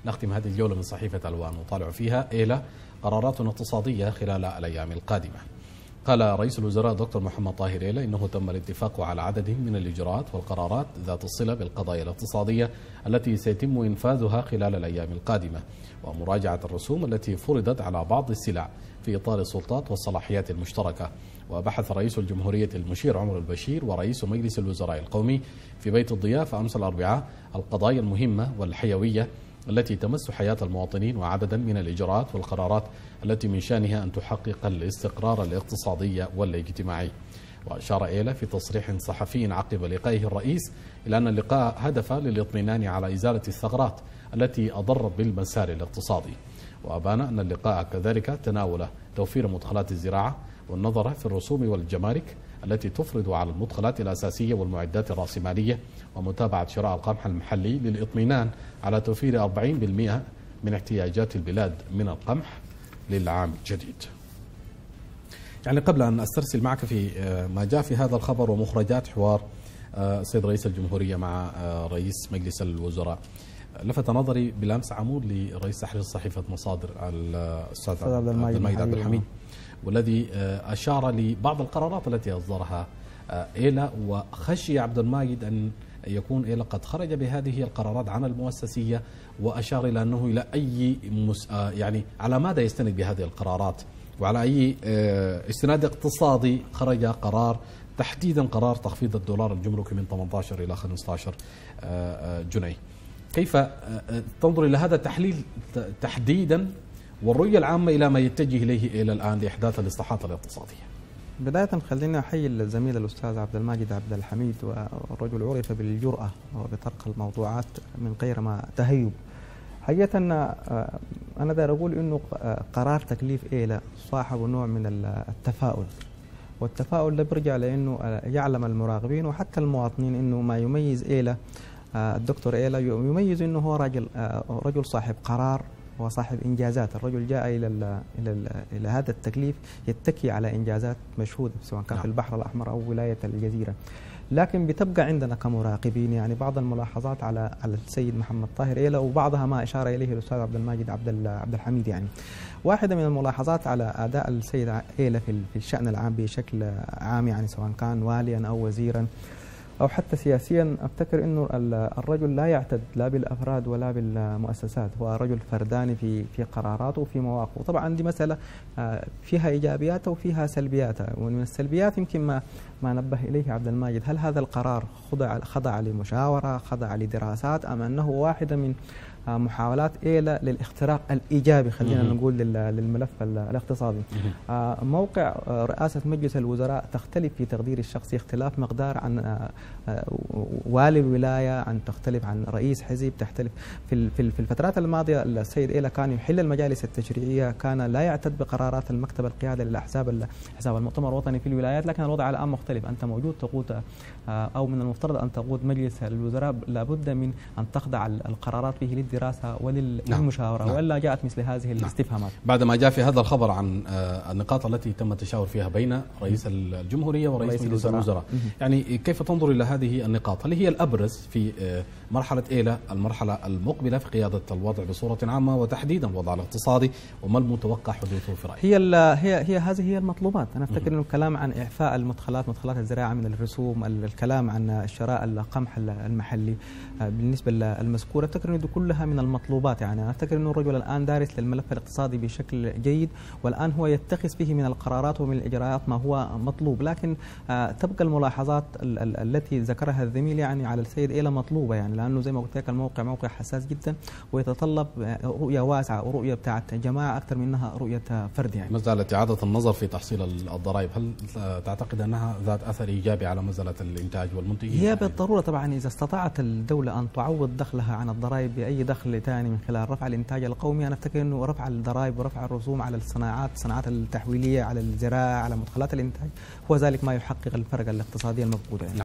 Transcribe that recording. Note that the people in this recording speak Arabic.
نختم هذه الجولة من صحيفة ألوان نطالع فيها إلى قرارات اقتصادية خلال الأيام القادمة. قال رئيس الوزراء دكتور محمد طاهر إيلا إنه تم الاتفاق على عدد من الإجراءات والقرارات ذات الصلة بالقضايا الاقتصادية التي سيتم إنفاذها خلال الأيام القادمة، ومراجعة الرسوم التي فرضت على بعض السلع في إطار السلطات والصلاحيات المشتركة. وبحث رئيس الجمهورية المشير عمر البشير ورئيس مجلس الوزراء القومي في بيت الضيافة أمس الأربعاء القضايا المهمة والحيوية التي تمس حياة المواطنين وعددا من الإجراءات والقرارات التي من شأنها أن تحقق الاستقرار الاقتصادي والاجتماعي. وأشار إيلا في تصريح صحفي عقب لقائه الرئيس إلى أن اللقاء هدف للإطمئنان على إزالة الثغرات التي أضرت بالمسار الاقتصادي. وأبان أن اللقاء كذلك تناول توفير مدخلات الزراعة والنظر في الرسوم والجمارك التي تفرض على المدخلات الأساسية والمعدات الرأسمالية، ومتابعة شراء القمح المحلي للإطمئنان على توفير 40% من احتياجات البلاد من القمح للعام الجديد. يعني قبل أن أسترسل معك في ما جاء في هذا الخبر ومخرجات حوار السيد رئيس الجمهورية مع رئيس مجلس الوزراء، لفت نظري بالأمس عمود لرئيس تحرير صحيفة مصادر الأستاذ عبد المجيد عبد الحميد، والذي أشار لبعض القرارات التي أصدرها إيلا، وخشي عبد المجيد أن يكون إيلا قد خرج بهذه القرارات عن المؤسسية، وأشار إلى أنه إلى أي يعني على ماذا يستند بهذه القرارات وعلى أي استناد اقتصادي خرج قرار تحديدا قرار تخفيض الدولار الجمركي من 18 إلى 15 جنيه. كيف تنظر إلى هذا التحليل تحديدا والرؤية العامة إلى ما يتجه إليه إلى الآن لإحداث الإصلاحات الاقتصادية؟ بداية خلينا أحيي الزميل الأستاذ عبد المجيد عبد الحميد، ورجل عرف بالجرأة وبطرق الموضوعات من غير ما تهيب. حقيقة أنا داير أقول إنه قرار تكليف إيلا صاحب نوع من التفاؤل، والتفاؤل ده بيرجع لأنه يعلم المراقبين وحتى المواطنين إنه ما يميز إيلا الدكتور إيلا يميز إنه هو رجل صاحب قرار وصاحب إنجازات. الرجل جاء إلى هذا التكليف يتكي على إنجازات مشهودة سواء كان في البحر الأحمر أو ولاية الجزيرة. لكن بتبقى عندنا كمراقبين يعني بعض الملاحظات على السيد محمد طاهر إيلا، وبعضها ما أشار إليه الأستاذ عبد المجيد عبد الحميد. يعني واحدة من الملاحظات على أداء السيد إيلا في الشأن العام بشكل عام، يعني سواء كان واليا أو وزيرا أو حتى سياسيا، أفتكر أنه الرجل لا يعتد لا بالأفراد ولا بالمؤسسات، هو رجل فرداني في قراراته وفي مواقفه. طبعا دي مسألة فيها إيجابيات وفيها سلبيات، ومن السلبيات يمكن ما نبه إليه عبد المجيد، هل هذا القرار خضع لمشاورة، خضع لدراسات، أم أنه واحدة من محاولات إيلا للاختراق الإيجابي خلينا نقول للملف الاقتصادي؟ موقع رئاسة مجلس الوزراء تختلف في تقدير الشخصي اختلاف مقدار عن والي الولاية، عن تختلف عن رئيس حزب، تختلف في الفترات الماضية. السيد إيلا كان يحل المجالس التشريعية، كان لا يعتد بقرارات المكتب القيادي للأحزاب، حساب المؤتمر الوطني في الولايات، لكن الوضع الآن مختلف. أنت موجود تقود أو من المفترض أن تقود مجلس الوزراء، لابد من أن تخضع القرارات فيه للدراسة وللمشاورة، وإلا جاءت مثل هذه الاستفهامات. بعد ما جاء في هذا الخبر عن النقاط التي تم التشاور فيها بين رئيس الجمهورية ورئيس مجلس الوزراء، يعني كيف تنظر إلى هذه النقاط؟ هل هي الأبرز في مرحلة إيلا المرحلة المقبلة في قيادة الوضع بصورة عامة وتحديدا الوضع الاقتصادي، وما المتوقع حدوثه في رأيك؟ هي هذه هي المطلوبات. أنا أفتكر أنه الكلام عن إعفاء مدخلات الزراعة من الرسوم، الكلام عن شراء القمح المحلي بالنسبة للمذكورة، أفتكر أنه كلها من المطلوبات. يعني أنا أفتكر أنه الرجل الآن دارس للملف الاقتصادي بشكل جيد، والآن هو يتخذ فيه من القرارات ومن الإجراءات ما هو مطلوب. لكن تبقى الملاحظات التي ذكرها الزميل يعني على السيد إيلا مطلوبة، يعني لأنه زي ما قلت لك الموقع موقع حساس جدا، ويتطلب رؤية واسعة ورؤية بتاعت جماعة أكثر منها رؤية فرد. يعني مسألة إعادة النظر في تحصيل الضرائب، هل تعتقد أنها ذات أثر إيجابي على مسألة الإنتاج والمنتجين؟ هي بالضرورة طبعا، إذا استطاعت الدولة أن تعوض دخلها عن الضرائب بأي دخل ثاني من خلال رفع الإنتاج القومي، أنا أفتكر أنه رفع الضرائب ورفع الرسوم على الصناعات التحويلية، على الزراعة، على مدخلات الإنتاج، هو ذلك ما يحقق الفرق الاقتصادي المفقود. يعني